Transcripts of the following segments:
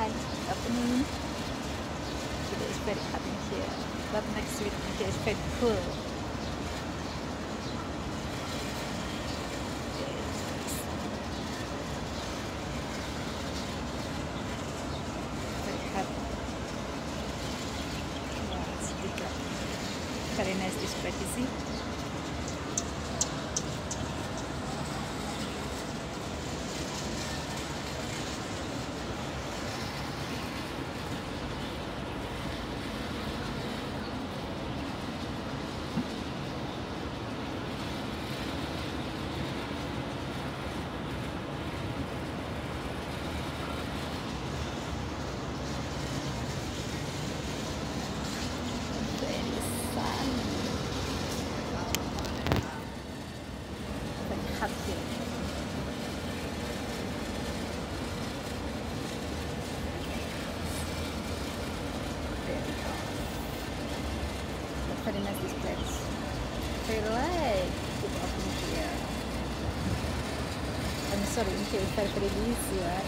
Hi, good afternoon. Today is very hot in here, but next week in here is very cool. Very hot. Yeah, it's bigger. Very nice display PC. Very sunny. Very hot here. Very hot. But very nice display. Very light. Good open here. I'm sorry, in here is very busy, right?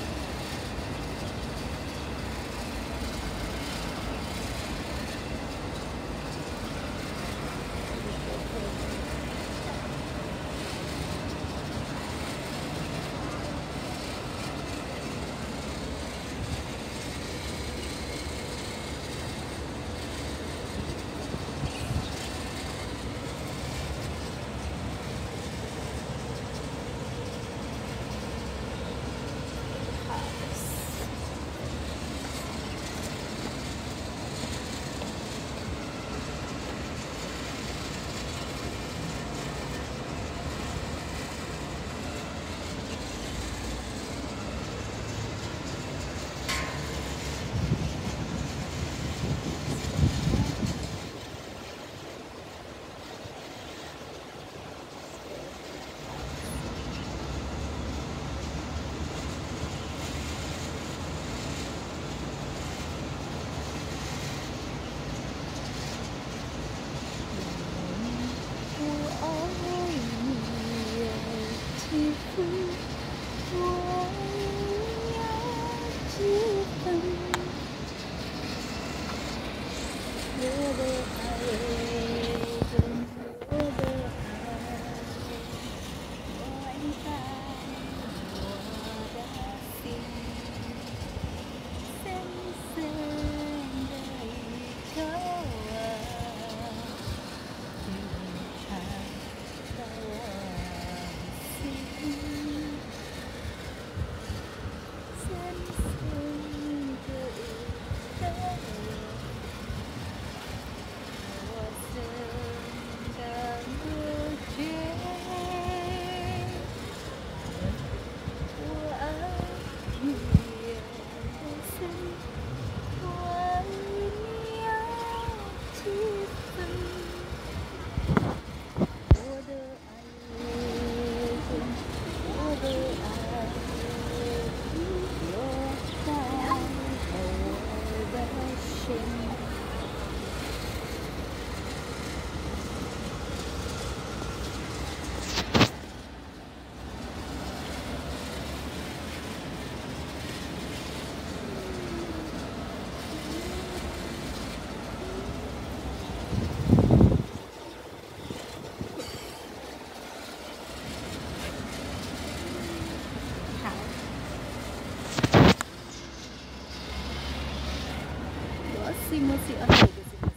Musi on the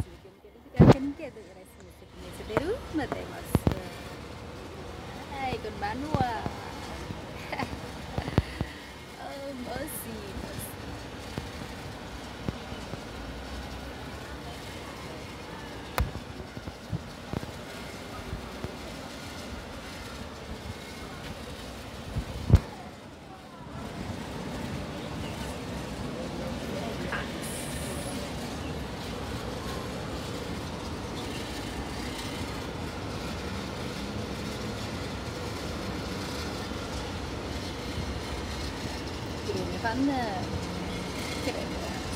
can get the rest Hai, con bán hoa. Mercy. Fanno